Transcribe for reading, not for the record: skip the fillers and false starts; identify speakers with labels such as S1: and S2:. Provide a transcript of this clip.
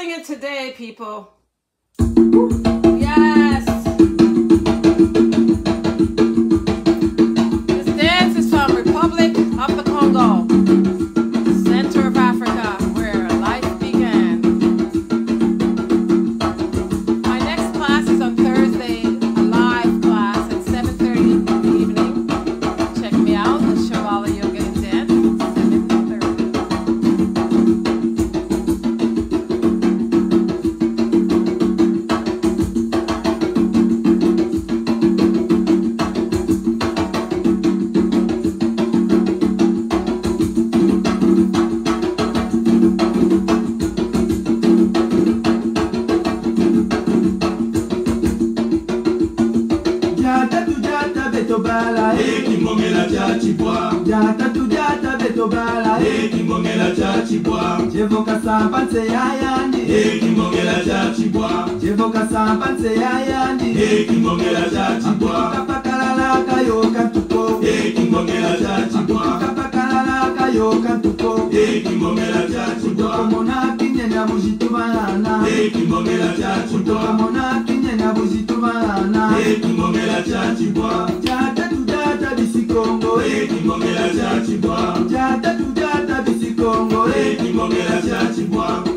S1: sing it today, people. Yes. This dance is from Republic of the Congo, center of Africa, where life began. My next class is on Thursday, a live class at 7:30 in the evening. Check me out, the Shambhala Yoga and Dance, 7:30.
S2: Betobala, Kimongela Chachibwa, Jata to Jata Betobala, Kimongela Chachibwa, Jevoka Sampanse Ayandi, Kimongela Chachibwa, Jevoka Sampanse Ayandi, Kimongela Chachibwa, Kapakalala Kayoka Tuko, Kimongela Chachibwa, Kapakalala Kayoka Tuko, Kimongela Chachibwa, Mona Kinyana Bujitumana, Kimongela Chachibwa, Mona Kinyana Bujitumana, Kimongela Chachibwa. Jata tu jata bisikongo, Kimongela Chachibwa. Jata tu jata bisikongo, Kimongela Chachibwa.